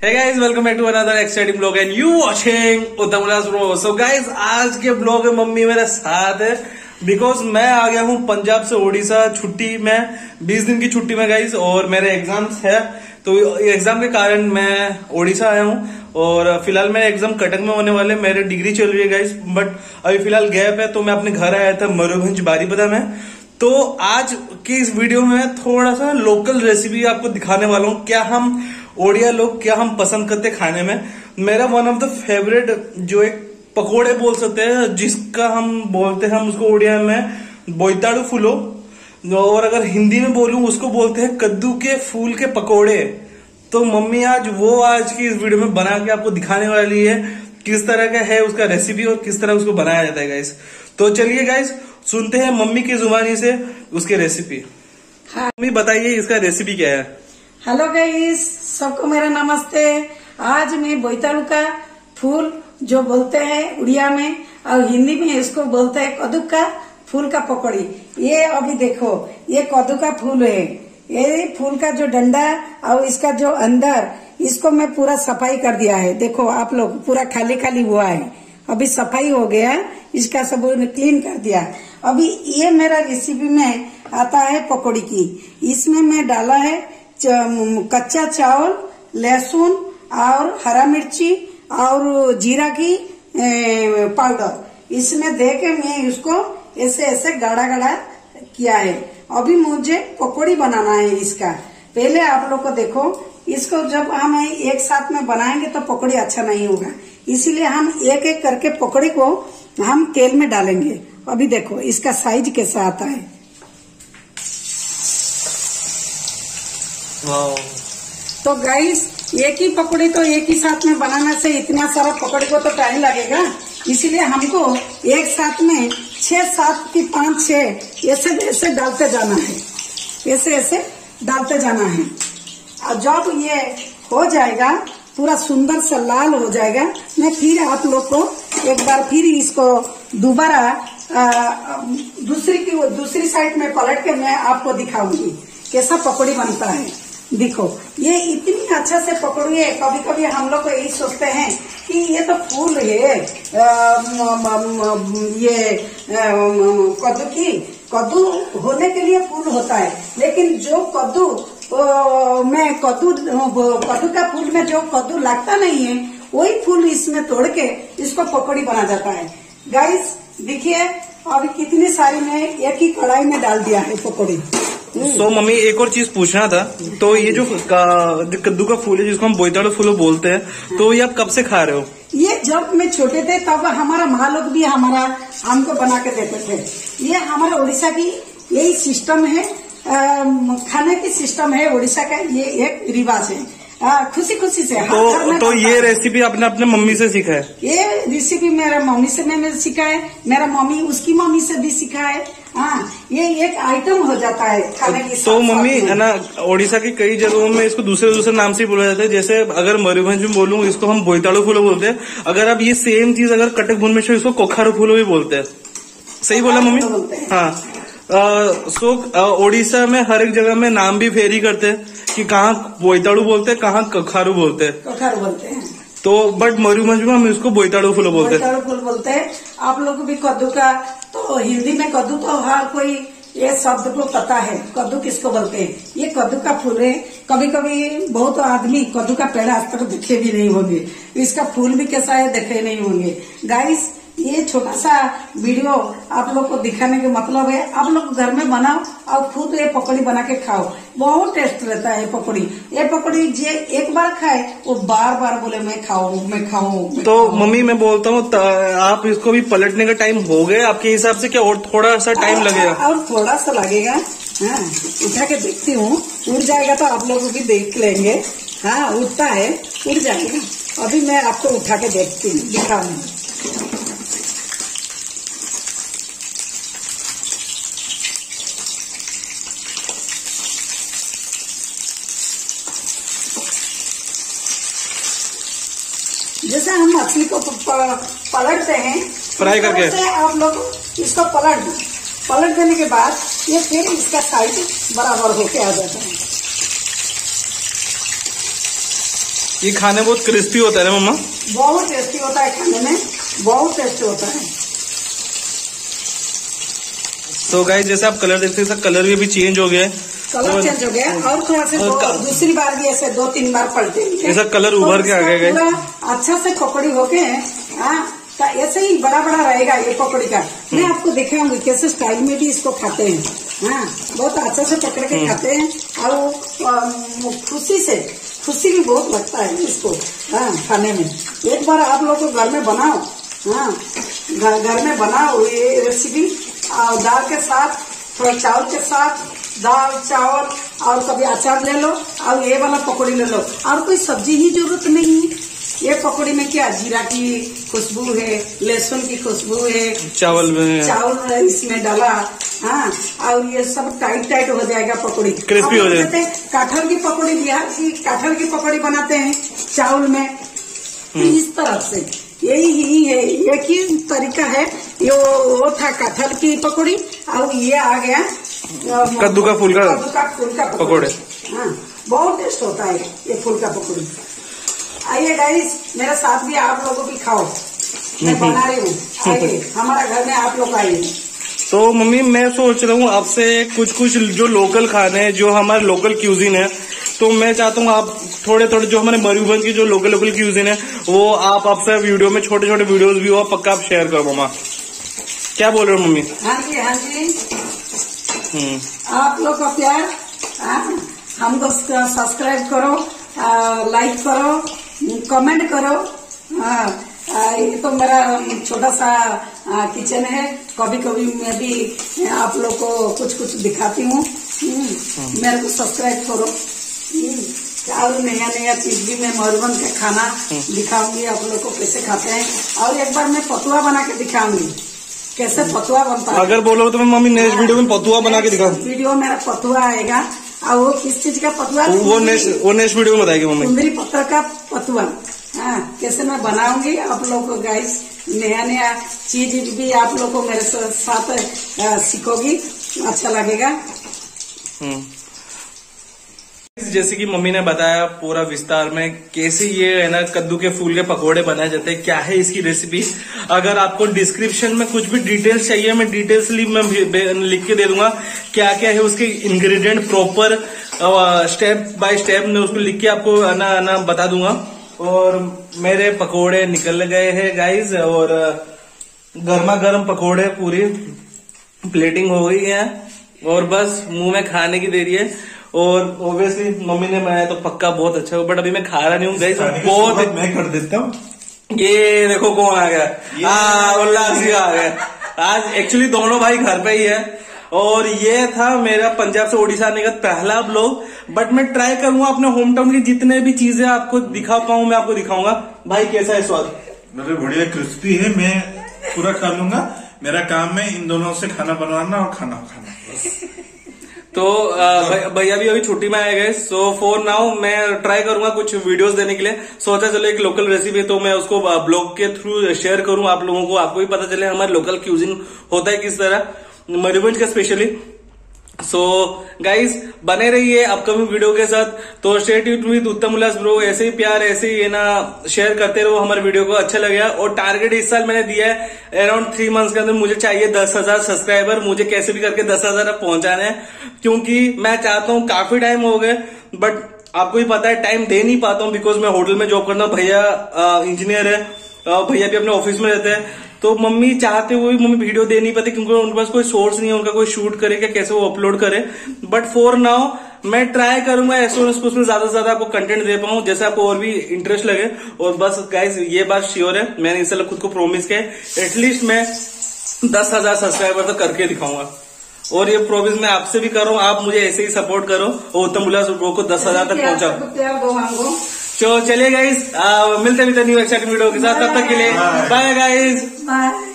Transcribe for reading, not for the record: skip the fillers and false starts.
Hey guys, welcome back to another exciting vlog and you watching उत्तम उल्लास bro. So guys, आज के blog में mummy मेरे साथ है बिकॉज मैं आ गया हूँ पंजाब से उड़ीसा छुट्टी में, 20 दिन की छुट्टी में गाइज, और मेरे एग्जाम्स है तो एग्जाम के कारण मैं उड़ीसा आया हूँ। और फिलहाल मेरे एग्जाम कटक में होने वाले, मेरी डिग्री चल रही है गाइज, बट अभी फिलहाल गैप है तो मैं अपने घर आया था मयूरभंज बारीपदा में। तो आज की इस वीडियो में थोड़ा सा लोकल रेसिपी आपको दिखाने वाला हूँ, क्या हम ओडिया लोग क्या हम पसंद करते खाने में। मेरा वन ऑफ द फेवरेट जो एक पकोड़े बोल सकते हैं, जिसका हम बोलते हैं, हम उसको ओडिया में बोईताड़ू फूलो, और अगर हिंदी में बोलूं उसको बोलते हैं कद्दू के फूल के पकोड़े। तो मम्मी आज की इस वीडियो में बना के आपको दिखाने वाली है किस तरह का है उसका रेसिपी और किस तरह उसको बनाया जाता है गाइस। तो चलिए गाइस सुनते हैं मम्मी की जुबानी से उसके रेसिपी। हाँ। मम्मी बताइए इसका रेसिपी क्या है। हेलो गाइस, सबको मेरा नमस्ते। आज मैं बोईताड़ू का फूल जो बोलते हैं उड़िया में और हिंदी में इसको बोलते हैं कद्दू का फूल का पकौड़ी। ये अभी देखो, ये कद्दू का फूल है, ये फूल का जो डंडा और इसका जो अंदर, इसको मैं पूरा सफाई कर दिया है। देखो आप लोग, पूरा खाली खाली हुआ है, अभी सफाई हो गया, इसका सब क्लीन कर दिया। अभी ये मेरा रेसिपी में आता है पकौड़ी की। इसमें मैं डाला है कच्चा चावल, लहसुन और हरा मिर्ची और जीरा की पाउडर, इसमें दे के मैं इसको ऐसे ऐसे गाढ़ा गाढ़ा किया है। अभी मुझे पकौड़ी बनाना है इसका। पहले आप लोग को देखो, इसको जब हम एक साथ में बनाएंगे तो पकौड़ी अच्छा नहीं होगा, इसीलिए हम एक एक करके पकौड़ी को हम तेल में डालेंगे। अभी देखो इसका साइज कैसा आता है। तो गाइस, एक ही पकौड़ी तो एक ही साथ में बनाने से इतना सारा पकौड़ी को तो टाइम लगेगा, इसीलिए हमको एक साथ में 6, 7 की 5, 6 ऐसे ऐसे डालते जाना है, ऐसे ऐसे डालते जाना है। और जब ये हो जाएगा, पूरा सुंदर सा लाल हो जाएगा, मैं फिर आप लोग को एक बार फिर इसको दोबारा दूसरी साइड में पलट के मैं आपको दिखाऊंगी कैसा पकौड़ी बनता है। देखो ये इतनी अच्छा से पकौड़ी है। कभी कभी हम लोग को यही सोचते हैं कि ये तो फूल है, ये कद्दू होने के लिए फूल होता है, लेकिन जो कद्दू का फूल में जो कद्दू लगता नहीं है, वही फूल इसमें तोड़ के इसको पकौड़ी बना जाता है। गाइस देखिए, अभी कितनी सारी मैं एक ही कढ़ाई में डाल दिया है पकौड़ी। तो मम्मी एक और चीज पूछना था, तो ये जो कद्दू का फूल है जिसको हम बोईताड़ू फूल बोलते हैं, तो ये आप कब से खा रहे हो? ये जब मैं छोटे थे तब हमारा माँ लोग भी हमको बना के देते थे। ये हमारा उड़ीसा की यही सिस्टम है, खाने की सिस्टम है उड़ीसा का, ये एक रिवाज है। खुशी खुशी से तो ये रेसिपी आपने अपने मम्मी से सीखा है? ये रेसिपी मेरा मम्मी से मैंने सीखा है, मेरा मम्मी उसकी मम्मी से भी सीखा है। हाँ, ये एक आइटम हो जाता है खाने की। तो मम्मी है ना, उड़ीसा की कई जगहों में इसको दूसरे नाम से बोला जाता है। जैसे अगर मयूरभंज में बोलूँ इसको हम बोईताड़ू फूलो बोलते हैं। अगर आप ये सेम चीज अगर कटक भुवनेश्वर इसको कोखारू फूलो भी बोलते हैं। सही बोला मम्मी? हाँ। उड़ीसा में हर एक जगह में नाम भी फेरी करते हैं कि कहाँ बोईताड़ू बोलते हैं, कहाँ कखारू बोलते हैं। कखारू बोलते हैं। तो बट मयूरभंज में हम इसको बोईताड़ू फूल बोलते हैं। बोईताड़ू फूल बोलते हैं। आप लोग भी कद्दू का, तो हिंदी में कद्दू तो हर कोई ये शब्द को पता है, कद्दू किसको बोलते हैं। ये कद्दू का फूल है। कभी कभी बहुत आदमी कद्दू का पेड़ आज तक देखे भी नहीं होंगे, इसका फूल भी कैसा है देखे नहीं होंगे। गाइस, ये छोटा सा वीडियो आप लोग को दिखाने का मतलब है, आप लोग घर में बनाओ और खुद ये पकौड़ी बना के खाओ, बहुत टेस्ट रहता है पकौड़ी। ये पकौड़ी जो एक बार खाए वो बार बार बोले मैं खाऊं। तो मम्मी मैं बोलता हूँ, आप इसको भी पलटने का टाइम हो गया आपके हिसाब से, क्या और थोड़ा सा टाइम लगेगा? और थोड़ा सा लगेगा। हाँ, उठा के देखती हूँ, उड़ जाएगा तो आप लोग भी देख लेंगे। हाँ, उठता है, उड़ जाएगा। अभी मैं आपको उठा के देखती हूँ, दिखाऊंगी। जैसे हम मछली को पलटते हैं फ्राई करके, आप लोग इसको पलट देने के बाद ये फिर इसका साइज बराबर होके आ जाता है। ये खाने बहुत क्रिस्पी होता है ना मम्मा? बहुत टेस्टी होता है खाने में, बहुत टेस्टी होता है। तो गाइस जैसे आप कलर देखते हैं, कलर भी अभी चेंज हो गया है, कलर चेंज हो गया और थोड़ा से दूसरी बार भी ऐसे 2-3 बार पलटे ऐसा कलर उभर के आ गया। अच्छा से पकौड़ी होके तो ऐसे ही बड़ा बड़ा रहेगा ये पकौड़ी का। मैं आपको दिखाऊंगी कैसे स्टाइल में भी इसको खाते हैं। हाँ, बहुत अच्छा से पकड़ के खाते हैं और खुशी भी बहुत लगता है इसको खाने में। एक बार आप लोग को घर में बनाओ, घर में बनाओ ये रेसिपी, और दाल के साथ, थोड़ा चावल के साथ, दाल चावल और कभी अचार ले लो और ये वाला पकौड़ी ले लो, और कोई सब्जी ही जरूरत नहीं है। ये पकौड़ी में क्या जीरा की खुशबू है, लहसुन की खुशबू है, चावल इसमें डाला, और ये सब टाइट हो जाएगा पकौड़ी, क्रिस्पी हो जाएगा। कटहल की पकौड़ी, बिहार की कटहल की पकौड़ी बनाते हैं चावल में, इस तरह से यही ही है, एक ही तरीका है। वो था कटहल की पकौड़ी और ये आ गया कद्दू का फूल का पकौड़े। हाँ, बहुत टेस्ट होता है ये फूल का पकौड़ी। आइए गाइस, मेरे साथ भी आप लोगों भी खाओ, मैं बना रही हूँ। आइए हमारा घर में आप लोग आइए। तो मम्मी मैं सोच रहा हूँ आपसे कुछ जो लोकल खाने हैं, जो हमारे लोकल क्यूजिन है, तो मैं चाहता हूँ आप थोड़े जो हमारे मयूरभंज की जो लोकल क्यूजिन है वो आप आपसे वीडियो में छोटे वीडियोस भी हो, पक्का आप शेयर करो मम्मा। क्या बोल रहे हो मम्मी? हाँ जी। आप लोग का प्यार, हमको सब्सक्राइब करो, लाइक करो, कमेंट करो। ये तो मेरा छोटा सा किचन है, कभी मैं भी आप लोग को कुछ दिखाती हूँ। मेरे को सब्सक्राइब करो, और नया चीज भी मैं मयूरभंज का खाना दिखाऊंगी आप लोग को कैसे खाते हैं, और एक बार मैं पतुआ बना के दिखाऊंगी कैसे पतुआ बनता है। अगर बोलो तो मैं मम्मी नेक्स्ट वीडियो में पतुआ बना के दिखाऊँ। वीडियो मेरा पतुआ आएगा, और वो किस चीज का पतुआ, वो नेक्स्ट वीडियो में बताएगी मम्मी। कुंदरी पत्थर का पतुआ, कैसे मैं बनाऊंगी आप लोग को। गाइस नया चीज भी आप लोग को मेरे साथ सीखोगी, अच्छा लगेगा। जैसे कि मम्मी ने बताया पूरा विस्तार में कैसे ये है ना कद्दू के फूल के पकोड़े बनाए जाते हैं, क्या है इसकी रेसिपी। अगर आपको डिस्क्रिप्शन में कुछ भी डिटेल्स चाहिए, मैं डिटेल्स मैं लिख के दे दूंगा, क्या है उसके ingredient proper step by step में उसको लिख के आपको आना बता दूंगा। और मेरे पकोड़े निकल गए हैं गाइज, और गर्मा गर्म पकोड़े पूरी प्लेटिंग हो गई है, और बस मुंह में खाने की देरी है। और ऑब्वियसली मम्मी ने बनाया तो पक्का बहुत अच्छा हो, बट अभी मैं खा रहा नहीं हूँ गाइस, बहुत मैं कर देता हूँ। ये देखो कौन आ गया, उल्लास जी आ गया। आज एक्चुअली दोनों भाई घर पे ही है, और ये था मेरा पंजाब से ओडिशा आने का पहला ब्लॉग, बट मैं ट्राई करूंगा अपने होम टाउन की जितने भी चीजें आपको दिखा पाऊं मैं आपको दिखाऊंगा। भाई कैसा है स्वाद? मेरे बढ़िया क्रिस्पी है, मैं पूरा खा लूंगा। मेरा काम है इन दोनों से खाना बनवाना और खाना खाना। तो भैया भी अभी छुट्टी में आए गए, सो फॉर नाउ मैं ट्राई करूंगा कुछ वीडियोस देने के लिए। सोचा चलो एक लोकल रेसिपी है तो मैं उसको ब्लॉग के थ्रू शेयर करूं आप लोगों को, आपको भी पता चले हमारे लोकल क्यूजिन होता है किस तरह, मयूरभंज का स्पेशली। सो गाइज बने रहिए अपकमिंग वीडियो के साथ, तो स्टे ट्यून्ड विद उत्तम उल्लास ब्रो। ऐसे ही प्यार, ऐसे ही ना शेयर करते रहो हमारे वीडियो को, अच्छा लगेगा। और टारगेट इस साल मैंने दिया है अराउंड 3 मंथ्स के अंदर मुझे चाहिए 10,000 सब्सक्राइबर, मुझे कैसे भी करके 10,000 पहुंचाने हैं, क्योंकि मैं चाहता हूँ, काफी टाइम हो गए बट आपको भी पता है टाइम दे नहीं पाता हूँ, बिकॉज मैं होटल में जॉब करता हूँ, भैया इंजीनियर है, भैया भी अपने ऑफिस में रहते हैं, तो मम्मी चाहते हुए मम्मी वीडियो दे नहीं पाते क्योंकि उनके पास कोई सोर्स नहीं है, उनका कोई शूट करे क्या, कैसे वो अपलोड करे। बट फॉर नाउ मैं ट्राई करूंगा एज सून एज पॉसिबल ज्यादा से ज्यादा आपको कंटेंट दे पाऊं जैसे आपको और भी इंटरेस्ट लगे। और बस गाइस ये बात श्योर है, मैंने इसलिए खुद को प्रोमिस किया है एटलीस्ट मैं 10,000 सब्सक्राइबर तक करके दिखाऊंगा, और ये प्रोमिस मैं आपसे भी कर रहा हूँ, आप मुझे ऐसे ही सपोर्ट करो और उत्तम उल्लास को 10,000 तक पहुंचाओ। चलिए गाइस मिलते न्यू एक्साइटिंग वीडियो के साथ, तब तक के लिए बाय गाइस।